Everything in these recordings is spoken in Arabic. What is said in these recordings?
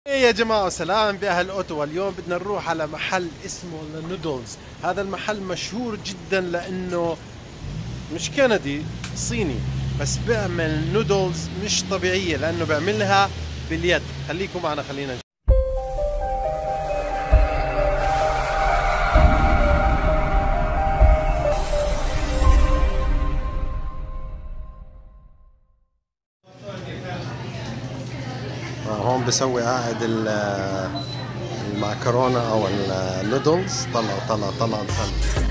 إيه يا جماعة، سلام بأهل أوتوا. اليوم بدنا نروح على محل اسمه نودلز. هذا المحل مشهور جدا لأنه مش كندي، صيني، بس بيعمل نودلز مش طبيعية لأنه بيعملها باليد. خليكم معنا، خلينا نشوف. هون بسوي قاعد المعكرونة أو النودلز. طلع الفن.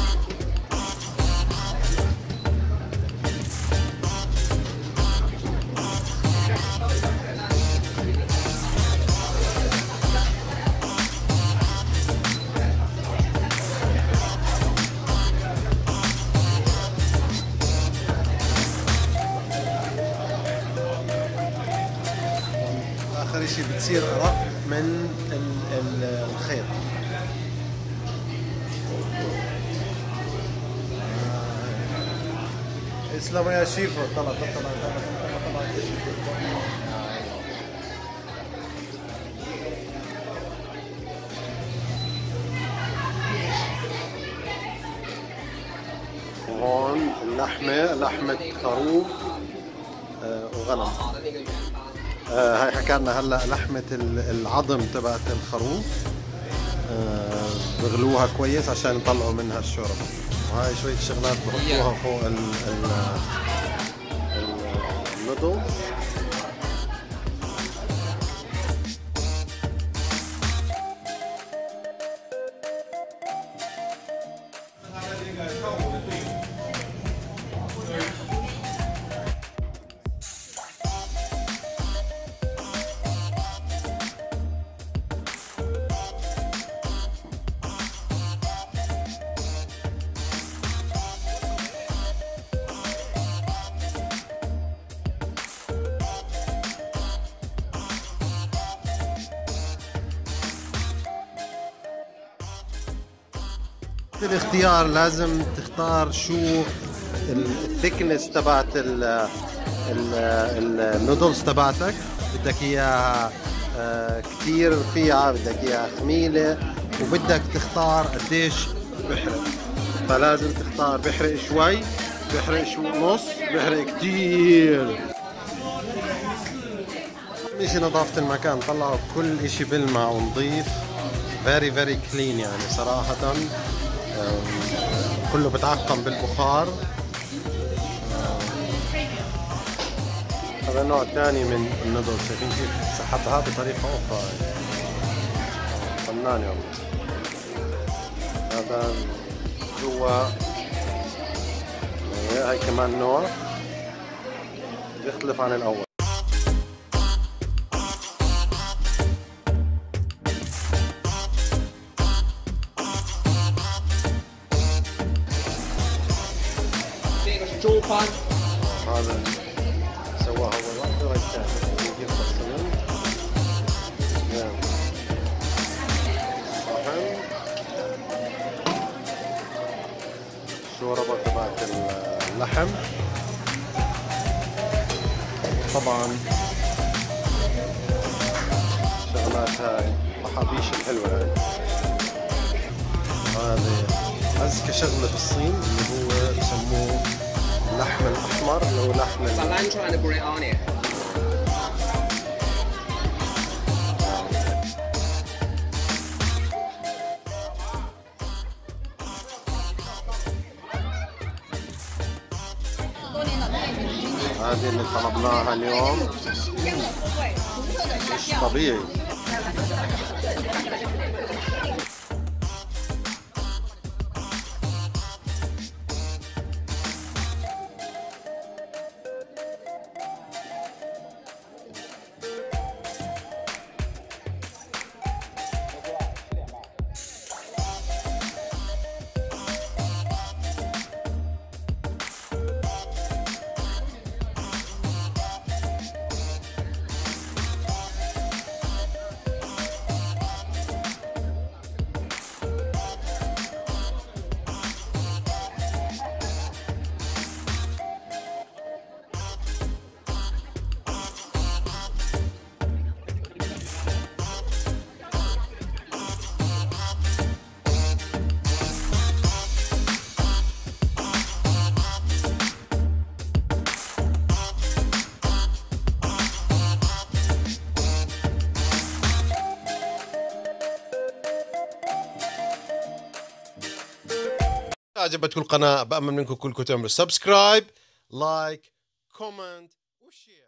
آخر شيء بتصير أرق من الخيط. اسلام يا شيفو. طلع. وهون اللحمة لحمة خروف وغنم. هاي حكالنا هلا لحمة العظم تبعت الخروف. بغلوها كويس عشان يطلعوا منها الشوربة. وهاي شوية شغلات بحطوها فوق النودلز. الاختيار لازم تختار شو الثيكنس تبعت النودلز تبعتك. بدك اياها كثير رفيعة، بدك اياها خميلة، وبدك تختار قديش بحرق. فلازم تختار بحرق شوي، بحرق نص، بحرق كثير. مشي نظافة المكان، طلعوا كل اشي بلمع ونظيف. very clean يعني صراحة. كله بتعقم بالبخار. هذا نوع ثاني من النودلز. شايفين كيف سحبها بطريقة أخرى. فنان يوم. هذا جوا. هاي كمان نوع بيختلف عن الأول. هذا سواها أول واحدة وهي الثانية. يجيب الصينية. صحن. الشوربة تبعت اللحم. طبعا شغلات هاي الطحابيش الحلوة هاي. هذه أذكى شغلة في الصين اللي هو بسموه اللحم الأحمر، اللي هو لحم هذه اللي طلبناها اليوم. مش طبيعي. عجبتكم القناة بأمل منكم كلكم تعملوا سبسكرايب، لايك، كومنت وشير.